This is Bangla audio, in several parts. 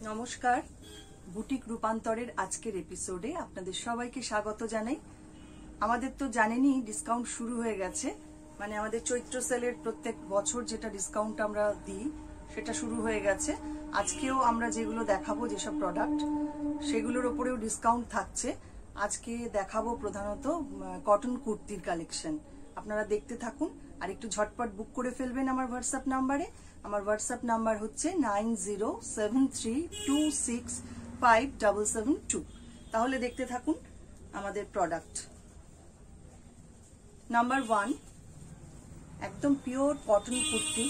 নমস্কার, বুটিক রূপান্তরের আজকের এপিসোডে আপনাদের সবাইকে স্বাগত জানাই। আমাদের তো জানেনই ডিসকাউন্ট শুরু হয়ে গেছে, মানে আমাদের চৈত্র সেলের প্রত্যেক বছর যেটা ডিসকাউন্ট আমরা দিই সেটা শুরু হয়ে গেছে। আজকেও আমরা যেগুলো দেখাবো, যেসব প্রোডাক্ট, সেগুলোর ওপরেও ডিসকাউন্ট থাকছে। আজকে দেখাবো প্রধানত কটন কুর্তির কালেকশন। আপনারা দেখতে থাকুন আর একটু ঝটপট বুক করে ফেলবেন আমার হোয়াটসঅ্যাপ নাম্বারে। আমার হোয়াটসঅ্যাপ নাম্বার হচ্ছে 9073265772। তাহলে দেখতে থাকুন আমাদের প্রোডাক্ট। নাম্বার 1, একদম পিওর কটন কুর্তি।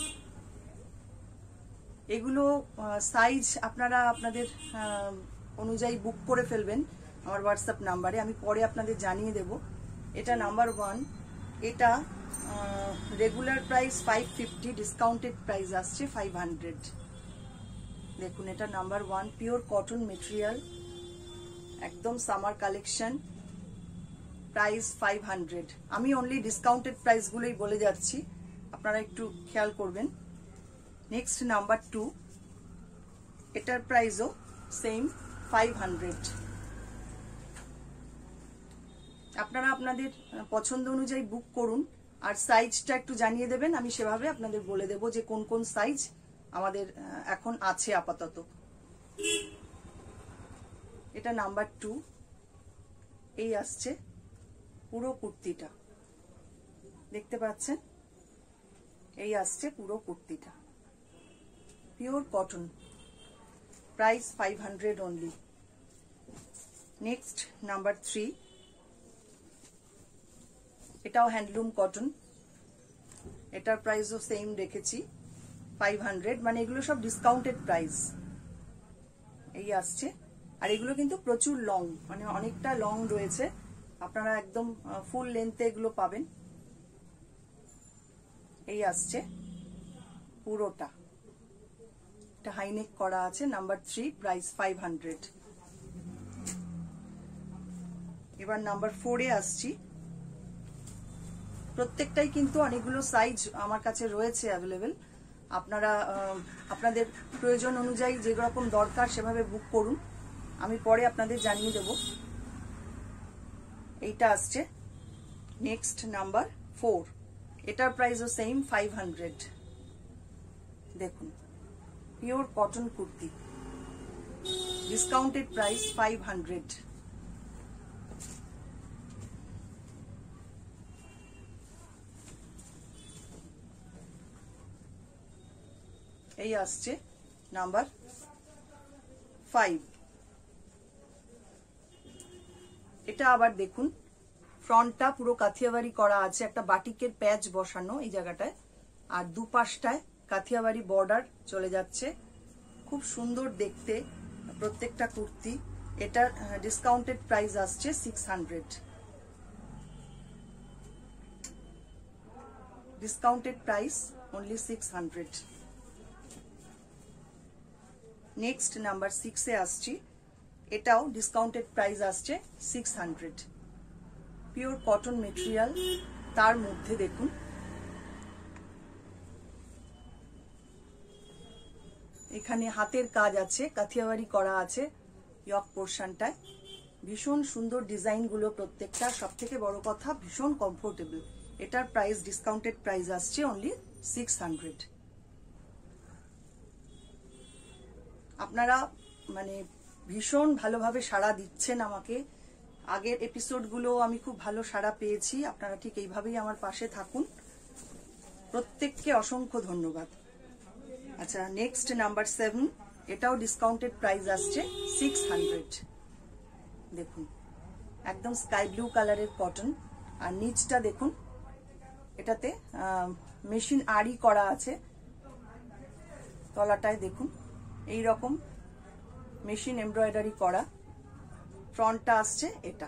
এগুলো সাইজ আপনারা আপনাদের অনুযায়ী বুক করে ফেলবেন আমার হোয়াটসঅ্যাপ নাম্বারে, আমি পরে আপনাদের জানিয়ে দেব। এটা নাম্বার 1। এটা রেগুলার প্রাইস 550, ডিসকাউন্টেড প্রাইস আসছে 500। দেখুন, এটা নাম্বার 1, পিওর কটন মেটেরিয়াল, একদম সামার কালেকশন, প্রাইস 500। আমি অনলি ডিসকাউন্টেড প্রাইসগুলোই বলে যাচ্ছি, আপনারা একটু খেয়াল করবেন। নেক্সট নাম্বার 2, এটার প্রাইসও সেম 500। আপনারা আপনাদের পছন্দ অনুযায়ী বুক করুন আর সাইজটা একটু জানিয়ে দেবেন, আমি সেভাবে আপনাদের বলে দেব যে কোন কোন সাইজ আমাদের এখন আছে আপাতত। এটা নাম্বার 2, এই আসছে পুরো কুর্তিটা, দেখতে পাচ্ছেন, এই আসছে পুরো কুর্তিটা, pure cotton, price 500 only. Next number 3, এটাও হ্যান্ডলুম কটন, এটার প্রাইসও সেম রেখেছি 500, মানে এগুলো সব ডিসকাউন্টেড প্রাইস। এই আসছে, আর এগুলো কিন্তু প্রচুর লং, মানে অনেকটা লং রয়েছে, আপনারা একদম ফুল লেন্থে এগুলো পাবেন। এই আসছে পুরোটা, এটা হাইনেক করা আছে, নাম্বার 3, প্রাইস 500। এবার নাম্বার 4-এ আসছি। প্রত্যেকটাই কিন্তু অনেকগুলো সাইজ আমার কাছে রয়েছে অ্যাভেলেবেল। আপনারা আপনাদের প্রয়োজন অনুযায়ী যে রকম দরকার সেভাবে বুক করুন, আমি পরে আপনাদের জানিয়ে দেব। এইটা আসছে নেক্সট নাম্বার 4, এটার প্রাইসও সেম 500। দেখুন, pure cotton kurti, discounted price 500। এই আসছে নাম্বার 5। এটা আবার দেখুন, ফ্রন্টটা পুরো কাথিয়াবাড়ি করা আছে, একটা বাটিকের প্যাচ বসানো এই জায়গাটায়, আর দুপাশটায় কাথিয়াবাড়ি বর্ডার চলে যাচ্ছে, খুব সুন্দর দেখতে প্রত্যেকটা কুর্তি। এটার ডিসকাউন্টেড প্রাইস আসছে 600। Discounted price only 600। Next number 6-এ আসছি। এটাও ডিসকাউন্টেড প্রাইস আসছে 600, পিওর কটন মেটেরিয়াল। তার মধ্যে দেখুন এখানে হাতের কাজ আছে, কাথিয়াবাড়ি করা আছে ইয়ক পোর্শনটায়, ভীষণ সুন্দর ডিজাইনগুলো প্রত্যেকটা, সব থেকে বড় কথা ভীষণ কমফোর্টেবল। এটার প্রাইস ডিসকাউন্টেড প্রাইস আসছে অনলি 600। আপনারা মানে ভীষণ ভালোভাবে সাড়া দিচ্ছেন আমাকে, আগের এপিসোডগুলো আমি খুব ভালো সাড়া পেয়েছি। আপনারা ঠিক এইভাবেই আমার পাশে থাকুন, প্রত্যেককে অসংখ্য ধন্যবাদ। আচ্ছা, নেক্সট নাম্বার 7, এটাও ডিসকাউন্টেড প্রাইস আসছে 600। দেখুন, একদম স্কাই ব্লু কালারের কটন, আর নিচটা দেখুন, এটাতে মেশিন আড়ি করা আছে, তলাটায় দেখুন এই রকম মেশিন এমব্রয়ডারি করা। ফ্রন্টটা আসছে এটা,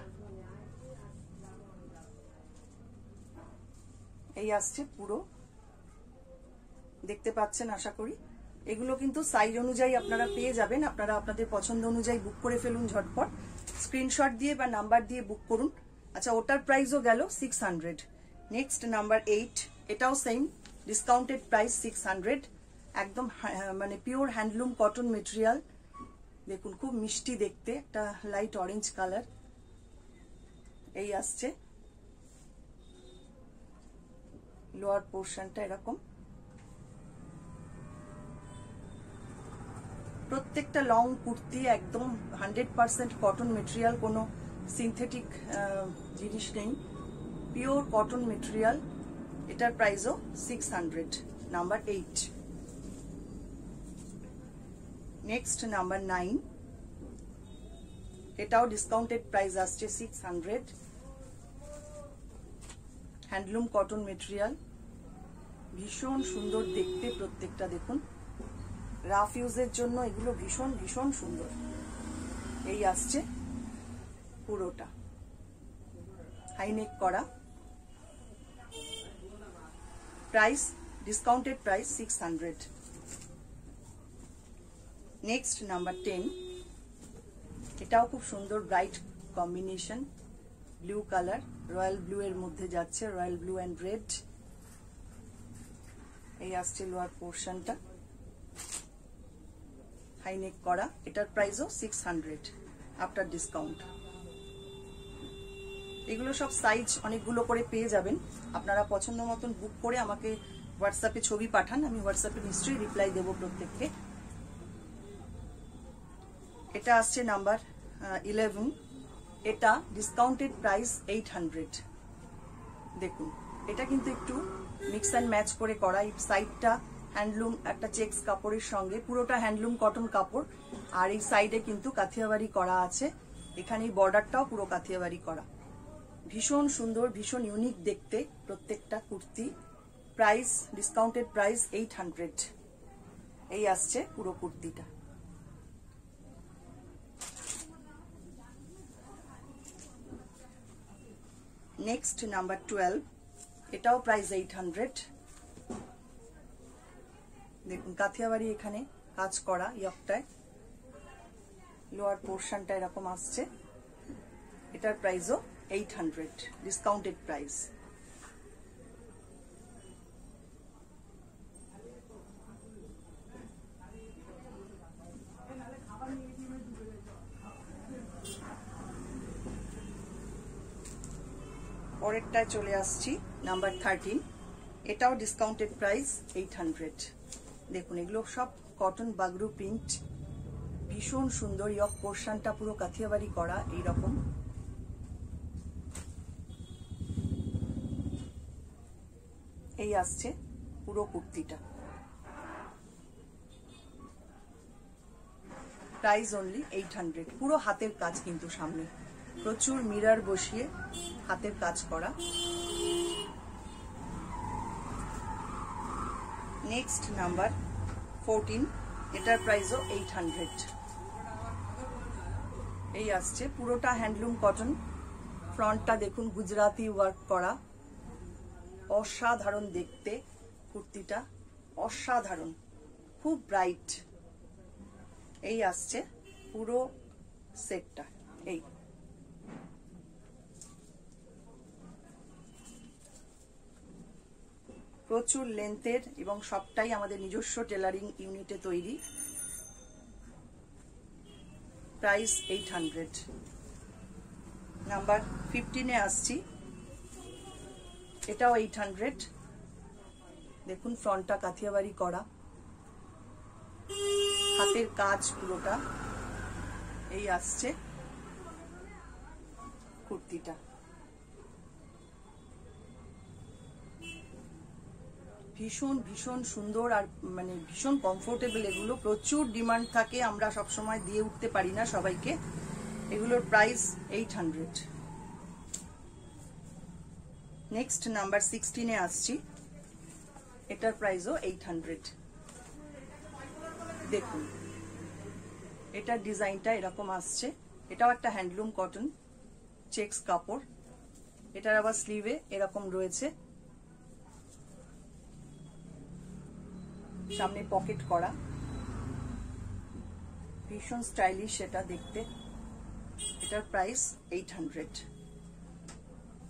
এই আসছে পুরো, দেখতে পাচ্ছেন আশা করি। এগুলো কিন্তু সাইজ অনুযায়ী আপনারা পেয়ে যাবেন, আপনারা আপনাদের পছন্দ অনুযায়ী বুক করে ফেলুন ঝটপট, স্ক্রিনশট দিয়ে বা নাম্বার দিয়ে বুক করুন। আচ্ছা, ওটার প্রাইসও গেল 600। নেক্সট নাম্বার 8, এটাও সেম ডিসকাউন্টেড প্রাইস 600, একদম মানে পিওর হ্যান্ডলুম কটন মেটেরিয়াল, দেখুন খুব মিষ্টি দেখতে, একটা লাইট অরেঞ্জ কালার। এই আসছে লোয়ার পোর্শনটা এরকম। প্রত্যেকটা লং কুর্তি একদম 100% কটন মেটেরিয়াল, কোনো সিনথেটিক জিনিস নেই, পিওর কটন মেটেরিয়াল। এটার প্রাইসও 600, নাম্বার 8। নেক্সট নাম্বার 9, এটাও ডিসকাউন্টেড প্রাইস আসছে 600, হ্যান্ডলুম কটন মেটেরিয়াল, ভীষণ সুন্দর দেখতে প্রত্যেকটা। দেখুন রাফ ইউজের জন্য এগুলো ভীষণ ভীষণ সুন্দর। এই আসছে পুরোটা হাইনেক করা, price discounted price 600। Next number 10, এটাও খুব সুন্দর bright combination, blue colour, royal blue এর মধ্যে যাচ্ছে, রয়্যাল ব্লু অ্যান্ড রেড। এই আসছে লোয়ার পোর্শনটা হাইনেক করা, এটার প্রাইসও 600 আফটার ডিসকাউন্ট। এগুলো সব সাইজ অনেকগুলো করে পেয়ে যাবেন, আপনারা পছন্দ মতন বুক করে আমাকে হোয়াটসঅ্যাপে ছবি পাঠান, আমি হোয়াটসঅ্যাপে নিশ্চয়ই রিপ্লাই দেবো প্রত্যেককে। এটা আসছে নাম্বার 11, এটা ডিসকাউন্টেড প্রাইস 800। দেখুন এটা কিন্তু একটু মিক্স অ্যান্ড ম্যাচ করে করা, এই সাইডটা হ্যান্ডলুম একটা চেক্স কাপড়ের সঙ্গে, পুরোটা হ্যান্ডলুম কটন কাপড়, আর এই সাইডে কিন্তু কাথিয়াবাড়ি করা আছে, এখানে এই বর্ডারটাও পুরো কাথিয়াবাড়ি করা। ভীষণ সুন্দর, ভীষণ ইউনিক দেখতে প্রত্যেকটা কুর্তি। Price discounted price 800। এই আসছে পুরো কুর্তিটা। নেক্সট নাম্বার 12, এটাও প্রাইস 800। দেখুন কাথিয়াবাড়ি এখানে কাজ করা, ইয়কটায় লোয়ার পোর্শনটা এরকম আসছে, এটার প্রাইসও 800, ডিসকাউন্টেড প্রাইস। পরেরটায় চলে আসছি নাম্বার 13, এটাও ডিসকাউন্টেড প্রাইস 800। দেখুন এগুলো সব কটন বাগরু প্রিন্ট, ভীষণ সুন্দর, ইয়ক পোর্শনটা পুরো কাথিয়াবাড়ি করা এইরকম। এই আসছে পুরো কুর্তিটা, প্রাইস অনলি 800। পুরো হাতের কাজ কিন্তু, সামনে প্রচুর মিরর বসিয়ে হাতের কাজ করা। নেক্সট নাম্বার 14, এটার প্রাইসও 800। এই আসছে পুরোটা হ্যান্ডলুম কটন, ফ্রন্টটা দেখুন গুজরাতি ওয়ার্ক করা, অসাধারণ দেখতে কুর্তিটা, অসাধারণ, খুব ব্রাইট। এই আসছে পুরো সেটটা, এই প্রচুর লেন্থের এবং সবটাই আমাদের নিজস্ব টেলারিং ইউনিটে তৈরি। প্রাইস 800। নাম্বার 15-এ আসছি, এটাও 800। দেখুন ফ্রন্টটা কাথিয়াবাড়ি করা, হাতের কাজ পুরোটা। এই আসছে কুর্তিটা, ভীষণ ভীষণ সুন্দর আর মানে ভীষণ কমফোর্টেবল। এগুলো প্রচুর ডিমান্ড থাকে, আমরা সব সময় দিয়ে উঠতে পারি না সবাইকে। এগুলোর প্রাইস 800। নেক্সট নাম্বার 16-এ আসছি, এটার প্রাইসও 800। দেখুন এটার ডিজাইনটা এরকম আসছে, এটাও একটা হ্যান্ডলুম কটন চেক্স কাপড়, এটার আবার স্লিভে এরকম রয়েছে, সামনে পকেট করা, ভীষণ স্টাইলিশ এটা দেখতে। এটার প্রাইস 800।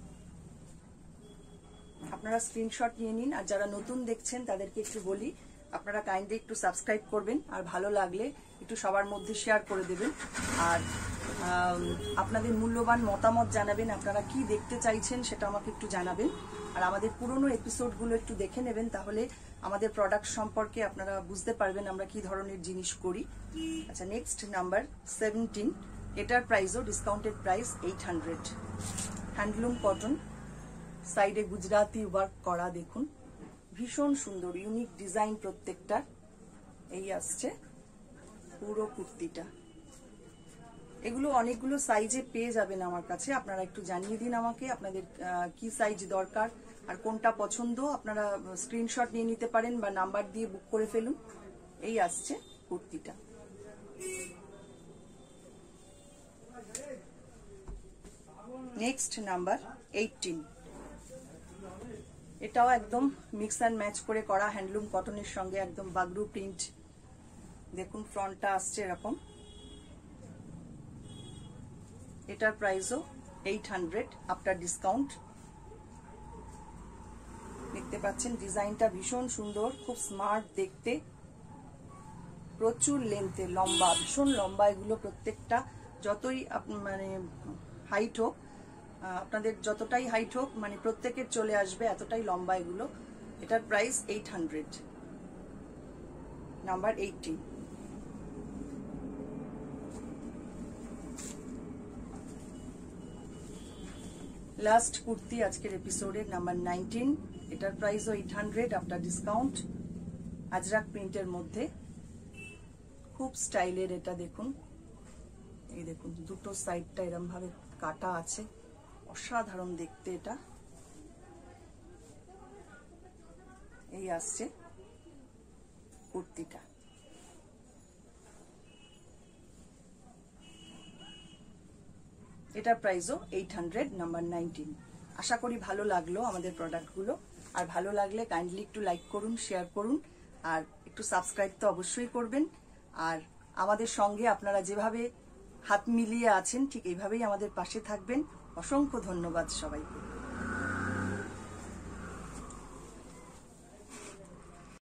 আপনারা স্ক্রিনশট নিয়ে নিন। আর যারা নতুন দেখছেন তাদেরকে একটু বলি, আপনারা কাইন্ডলি একটু সাবস্ক্রাইব করবেন, আর ভালো লাগলে একটু সবার মধ্যে শেয়ার করে দেবেন, আর আপনাদের মূল্যবান মতামত জানাবেন। আপনারা কি দেখতে চাইছেন সেটা আমাকে একটু জানাবেন, আর আমাদের পুরনো এপিসোডগুলো একটু দেখে নেবেন, তাহলে আমাদের প্রোডাক্ট সম্পর্কে আপনারা বুঝতে পারবেন আমরা কি ধরনের জিনিস করি। আচ্ছা, নেক্সট নাম্বার 17, এটার প্রাইসও ডিসকাউন্টেড প্রাইস 800। হ্যান্ডলুম কটন, সাইডে গুজরাতি ওয়ার্ক করা, দেখুন ভীষণ সুন্দর ইউনিক ডিজাইন প্রত্যেকটা। এই আসছে পুরো কুর্তিটা। এগুলো অনেকগুলো সাইজে পেয়ে যাবেন আমার কাছে, আপনারা একটু জানিয়ে দিন আমাকে আপনাদের কি সাইজ দরকার আর কোনটা পছন্দ। আপনারা স্ক্রিনশট নিয়ে নিতে পারেন বা নাম্বার দিয়ে বুক করে ফেলুন। এই আসছে কুর্তিটা। নেক্সট নাম্বার 18, এটাও একদম মিক্স অ্যান্ড ম্যাচ করে করা হ্যান্ডলুম কটনের সঙ্গে একদম বাগরু প্রিন্ট। দেখুন ফ্রন্টটা আসছে এরকম। এটার প্রাইসও 800 আফটার ডিসকাউন্ট। দেখতে পাচ্ছেন ডিজাইনটা ভীষণ সুন্দর, খুব স্মার্ট দেখতে, প্রচুর লেন্থে, লম্বা, ভীষণ লম্বা এগুলো প্রত্যেকটা। যতই মানে হাইট হোক, আপনাদের যতটাই হাইট হোক মানে প্রত্যেকের চলে আসবে, এতটাই লম্বা এগুলো। এটার প্রাইস 800। নাম্বার 18। লাস্ট কুর্তি আজকের এপিসোডের, নাম্বার 19, এটার প্রাইসও 800 আফটার ডিসকাউন্ট। আজরাক প্রিন্টের মধ্যে খুব স্টাইলের এটা। দেখুন, এই দেখুন দুটো সাইডটা এরম ভাবে কাটা আছে, অসাধারণ দেখতে এটা। এই আসছে কুর্তিটা। এটার প্রাইসও 800, নাম্বার 19। আশা করি ভালো লাগলো আমাদের প্রোডাক্টগুলো, আর ভালো লাগলে কাইন্ডলি একটু লাইক করুন, শেয়ার করুন, আর একটু সাবস্ক্রাইব তো অবশ্যই করবেন। আর আমাদের সঙ্গে আপনারা যেভাবে হাত মিলিয়ে আছেন ঠিক এইভাবেই আমাদের পাশে থাকবেন। অসংখ্য ধন্যবাদ সবাইকে।